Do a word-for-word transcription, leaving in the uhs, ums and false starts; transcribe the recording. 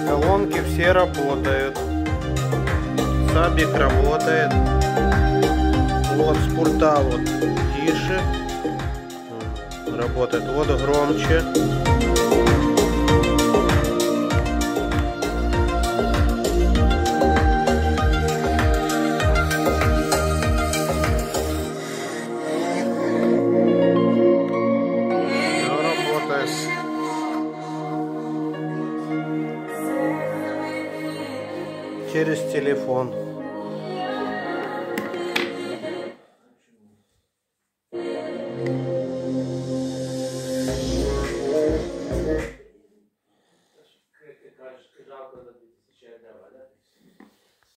Колонки все работают. Сабик работает. Вот спурта вот тише. Работает. Вот громче. Через телефон.